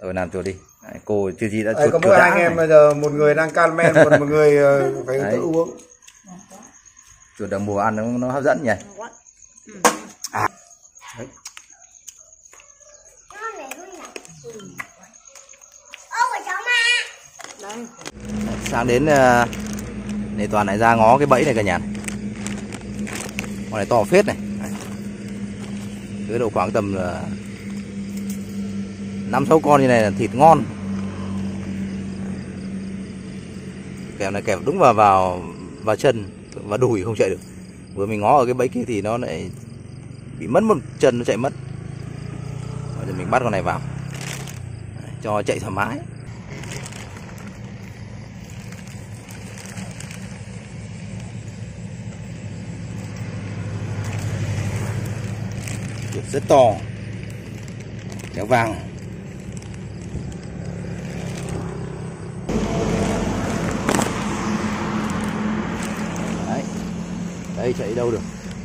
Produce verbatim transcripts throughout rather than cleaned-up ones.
Rồi làm chuột đi. Đấy, cô chưa gì đã Đấy, chuột có cửa mỗi đã hai anh em này. bây giờ một người đang can men, còn một người phải tự uống. Chuột đầu mùa ăn nó, nó hấp dẫn nhỉ. À. Đấy. Sáng đến để Toàn lại ra ngó cái bẫy này cả nhà. Con này to phết này. Cái độ khoảng tầm năm sáu con như này là thịt ngon. Kèo này kèo đúng vào vào vào chân và đùi không chạy được. Vừa mình ngó ở cái bẫy kia thì nó lại bị mất một chân, nó chạy mất. Rồi mình bắt con này vào cho chạy thoải mái. Rất to, kéo vàng. Đấy, đây chạy đâu được.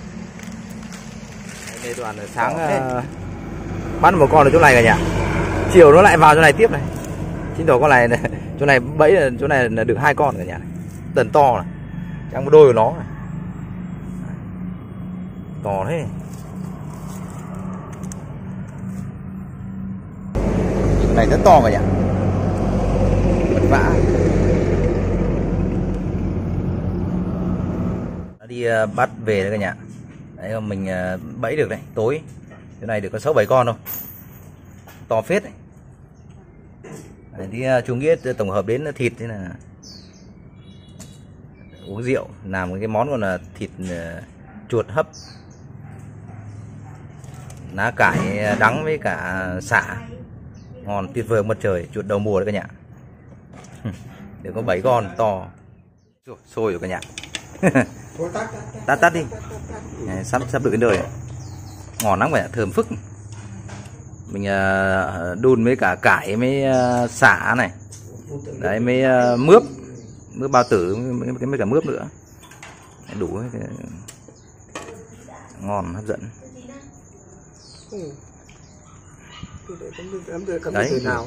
Đây Toàn là sáng uh, bắt một con ở chỗ này cả nhà, chiều nó lại vào chỗ này tiếp này. Chính tỏ con này, này chỗ này bẫy là chỗ này là được hai con cả nhà này. Tần to này, trong một đôi của nó này. To thế. Này rất to cả nhà, vật vã. Nó đi uh, bắt về đấy cả nhà. Đấy mình uh, bẫy được đấy, tối cái này được có sáu bảy con thôi, to phết đấy. Đấy, thì uh, chú Nghĩa tổng hợp đến thịt thế là uống rượu, làm cái món còn là thịt uh, chuột hấp, lá cải đắng với cả sả. Ngon tuyệt vời mặt trời, chuột đầu mùa đấy cả nhà. Được có bảy con to. Sôi rồi cả nhà. Tắt tắt đi. Này, sắp sắp được đến đời. Ngon lắm cả nhà, thơm phức. Mình uh, đun với cả cải với uh, sả này. Đấy mấy uh, mướp, mướp bao tử với, với cả mướp nữa. Đủ cái... ngon hấp dẫn. Đấy. Nào.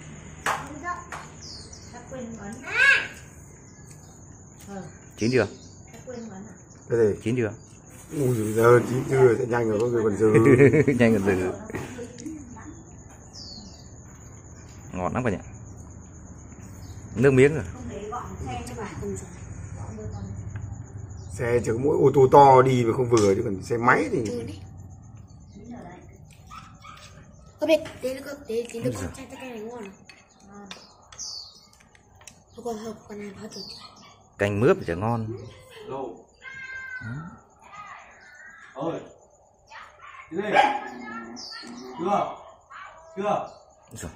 Chín chưa? Cái gì? Chín chưa? Ui giờ chín chưa, sẽ nhanh rồi, có người còn dư. Nhanh còn dư. Ngon lắm cả nhà. Nước miếng rồi. Xe chỉ có mỗi ô tô to đi mà không vừa, chứ còn xe máy thì có biết tí nữa, tí tí nữa con trai cái này ngon à? Còn hợp còn này bao tử. Canh mướp thì chả ngon. Ơi. Cái gì? Chưa? Chưa? Rồi.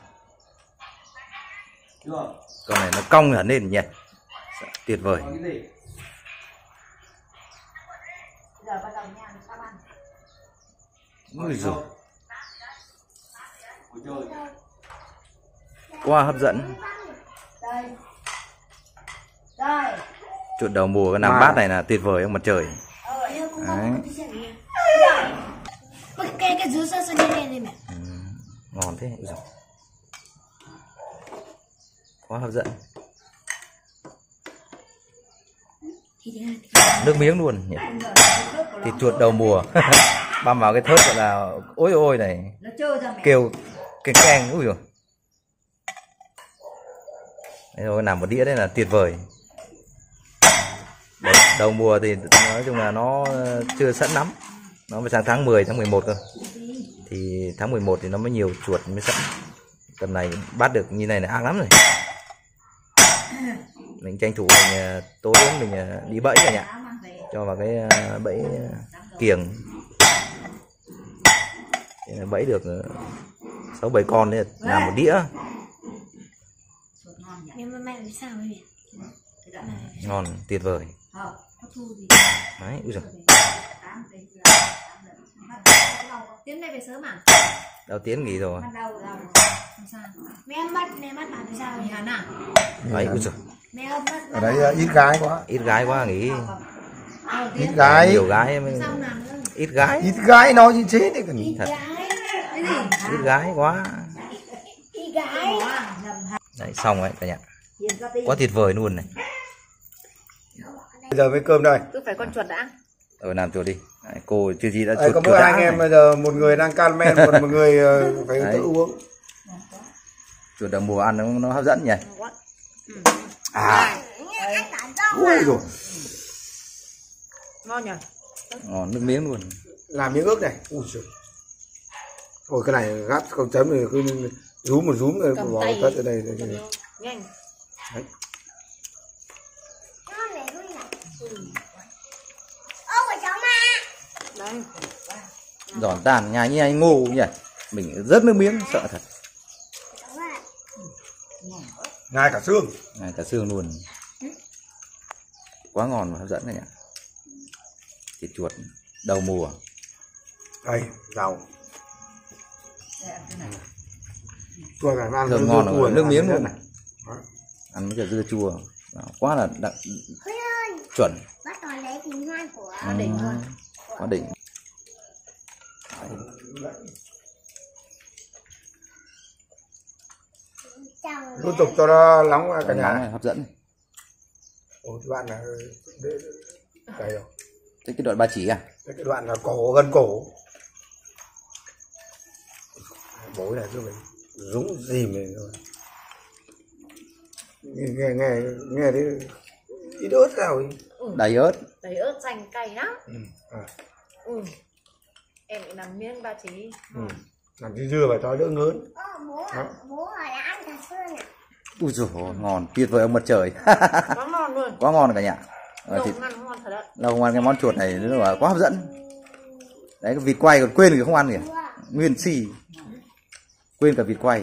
Chưa? Con này nó cong hẳn lên nhỉ. Tuyệt vời. Cái gì? Giờ bắt đầu nha, các bạn. Ôi giời. Quá hấp dẫn. Đây. Đây. Chuột đầu mùa cái nằm bát này là tuyệt vời không mặt trời. Đấy. Cái cái dưới sơ sơ như này mẹ. Ừ, ngon thế. Ôi giời. Quá hấp dẫn. Nước miếng luôn nhỉ. Thịt chuột đầu mùa. Băm vào cái thớt gọi là ôi ôi này. Kêu keng keng. Ui giời. Đấy rồi, làm một đĩa đấy là tuyệt vời. Đấy, đầu mùa thì nói chung là nó chưa sẵn lắm. Nó mới sang tháng mười, tháng mười một cơ. Thì tháng mười một thì nó mới nhiều chuột mới sẵn. Tầm này bắt được như này là ác lắm rồi. Mình tranh thủ mình tối đến mình đi bẫy cả nhà. Cho vào cái bẫy kiềng. Bẫy được sáu bảy con đấy, làm một đĩa. Ngon tuyệt vời. Đấy, úi giời. Tiến đây về sớm à? Đâu Tiến nghỉ rồi. Mẹ mất, mẹ mất bạn thì sao? Hả nào? Đấy, úi giời. ở đấy ít gái quá. Ít gái quá nghỉ. Ít gái. Nhiều gái mới... Ít gái. Ít gái nói như thế đấy còn. Thật. Ít gái quá. gái. Đấy, xong đấy cả nhà. Quá tuyệt vời luôn này. Bây giờ với cơm đây. Cứ phải con chuột đã. Rồi làm chuột đi. Đấy, cô chưa gì đã Đấy, chuột có chuột mỗi đã hai anh em này. bây giờ một người đang can men, một một người ờ, phải Đấy. tự uống. Chuột đầu mùa ăn nó, nó hấp dẫn nhỉ. À. Ui rồi. Ngon nhỉ? Ngon nước miếng luôn. Làm miếng ướt này. Ui giời. Thôi cái này gắt không chấm thì cứ rúm một rúm rồi Cầm bỏ tay. cất ở đây. đây, đây. Nhanh. Đấy. Đấy. Giòn tan nhai như anh ngu nhỉ. Mình rớt nước miếng sợ thật. Ngay cả xương. Này, cả xương luôn. Quá ngon và hấp dẫn này nhỉ. Thịt chuột đầu mùa. Đây, rau. Chua cả ăn Thơm ngon rồi, nước miếng luôn. này. Ăn với cả dưa chua. Quá là đậm, chuẩn. Bắt toàn lấy tình hoan của Ừ, đỉnh luôn. quá đỉnh. Tiếp tục cho nó nóng cả Nóng nhà. này, hấp dẫn. Ủa, cái đoạn là đây rồi. Thế cái đoạn ba chỉ à? Cái đoạn là cổ gần cổ. Bối này chứ mình rúng gì mình rồi. Nghe nghe nghe, nghe đấy ít ớt nào ấy. Đầy ớt. Đầy ớt xanh cay lắm. Ừ. À. Ừ. Em bị làm miếng ba chỉ. Ừ. Làm chứ dưa phải cho đỡ ngớn. Bố hỏi là ăn cả xương à? Ui dồi ôi, ngon, tuyệt vời ông mặt trời. Quá ngon luôn. Quá ngon cả nhà. Ờ, Đồ thịt, ăn ngon thật đấy. lâu không ăn cái món chuột này nó là quá hấp dẫn. Đấy, cái vịt quay còn quên thì không ăn kìa. Nguyên si. Quên cả vịt quay.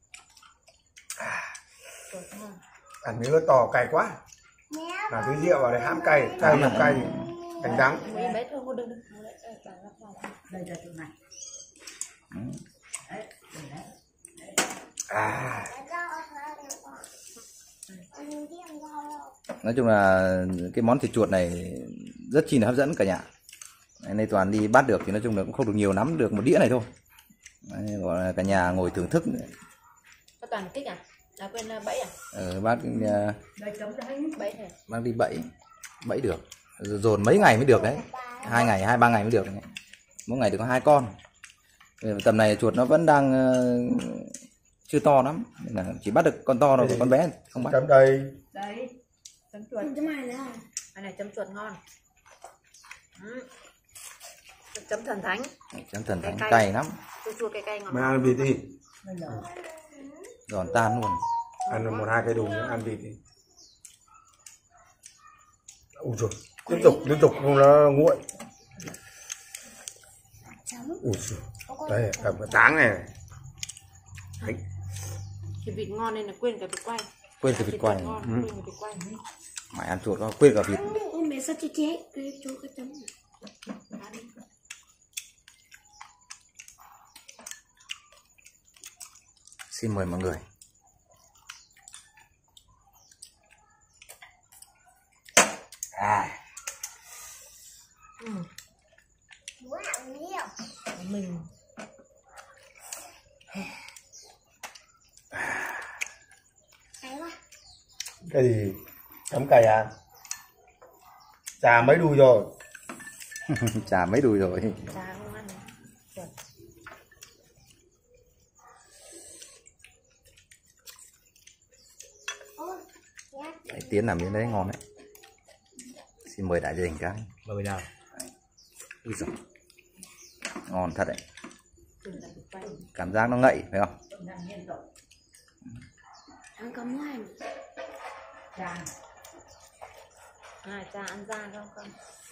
Ăn miếng ớt to cay quá. Làm cái rượu vào để hãm cay, cay nhiều cay thành đắng. Mấy bé thôi, cô đừng đừng. Đây là chỗ này. À. Nói chung là cái món thịt chuột này rất chi là hấp dẫn cả nhà. Đấy, nay toàn đi bắt được thì nói chung là cũng không được nhiều lắm, được một đĩa này thôi. Đấy, gọi là cả nhà ngồi thưởng thức. Có toàn kích à? À quên bẫy à? Ờ, bác Đây chấm đấy. Bẫy này. bác đi bẫy bẫy được, dồn mấy ngày mới được đấy, hai ngày hai ba ngày mới được đấy. Mỗi ngày được có hai con. Tầm này chuột nó vẫn đang uh, chưa to lắm nên là chỉ bắt được con to rồi, con bé không bắt. Chấm đây. Đấy. Chấm chuột. Chấm này nữa. Cái này chấm chuột ngon. Ừ. Chấm thần thánh. Chấm thần thánh Cay. cay lắm, Chua chua cay cay ngon. Mày ăn vịt đi. Bây giờ. giòn tan luôn. Ăn một hai cái đùi nữa, ăn vịt đi. Ui trời, liên tục liên tục không nó nguội. Ui trời, đây cầm cái táng này. Đấy. Thịt vịt ngon nên là quên cả vịt quay. Quên cả vịt quay. Ngon, Ừ. quên cả vịt quay. Mày ăn chuột có quên cả vịt. Ôi mẹ sao chết chết cái chỗ cái chấm. Xin mời mọi người. À. Ừ. Mình Cái gì? Chấm cay à? Chà mấy đùi rồi. Chả mấy đùi rồi. chả không ăn. Chuẩn. Đấy, Tiến làm miếng đấy ngon đấy. Xin mời đại gia đình cái. Mời nào. Ui giời, ngon thật đấy. Quên cả vịt quay. Cảm giác nó ngậy phải không? Ăn cắm hoài. Chà. À, cha ăn da không không?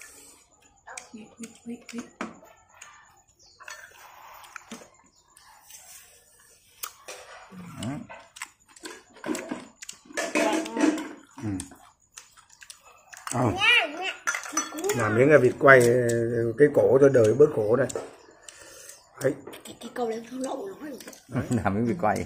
Ừ. À. Làm miếng là vịt quay cái cổ cho đời bớt khổ này. Đấy. Cái, cái câu đấy không lộ nó rồi. Làm miếng vịt quay.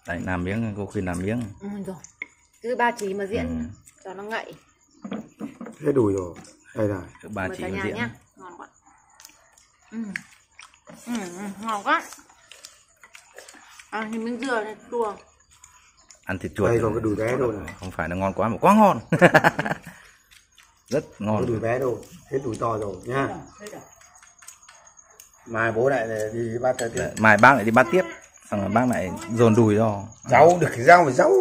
Đấy, làm miếng, cô khuyên làm miếng. Ừ, rồi. Cứ ba chỉ mà diễn Ừ. cho nó ngậy. Hết đùi rồi. Đây này. Cứ ba Mời chỉ cả mà nhà diễn. nhá. Ngon quá. Ừ. Ừ, ừ, ngon quá. À, thì miếng dừa này chua. Ăn thịt chuột Đây còn cái đùi bé đâu này. không phải là ngon quá mà quá ngon. Rất Cái ngon. đùi bé đâu. Hết đùi to rồi nhá. Thế rồi. Mai bố lại đi bắt tới tiếp. Mai bác lại đi bắt tiếp, xong rồi bác lại dồn đùi cho Rau được cái rau phải rau.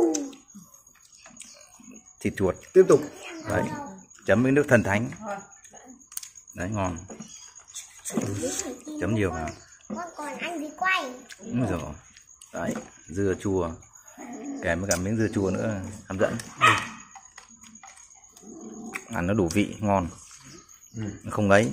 thịt chuột. Tiếp tục. Đấy, chấm với nước thần thánh. Đấy, ngon. Chấm nhiều vào. Con còn ăn gì quay. Đúng rồi. Đấy, dưa chua kèm với cả miếng dưa chua nữa hấp dẫn. Ăn nó đủ vị, ngon. Ừ. Nó không ấy.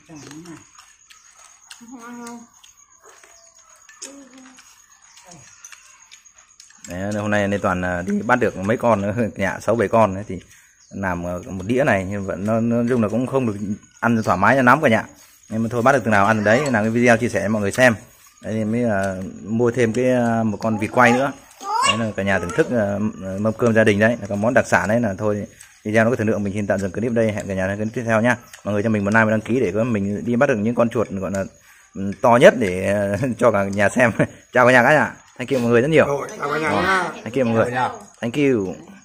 Đấy, hôm nay nên toàn là đi bắt được mấy con nữa, nhà sáu bảy con ấy, thì làm một đĩa này nhưng vẫn nó nói chung là cũng không được ăn thoải mái cho lắm cả nhà. Nhưng mà thôi bắt được từ nào ăn từ đấy, làm cái video chia sẻ cho mọi người xem. Đấy thì mới uh, mua thêm cái uh, một con vịt quay nữa. Đấy là cả nhà thưởng thức uh, mâm cơm gia đình đấy, là có món đặc sản đấy. Là thôi video nó có thời lượng mình xin tạm dừng clip đây, hẹn cả nhà đến clip tiếp theo nhá. Mọi người cho mình một like và đăng ký để có mình đi bắt được những con chuột gọi là to nhất để uh, cho cả nhà xem. Chào cả nhà các nhà, thank you mọi người rất nhiều. Rồi, chào cả nhà nhá. Thank you mọi người, thank you.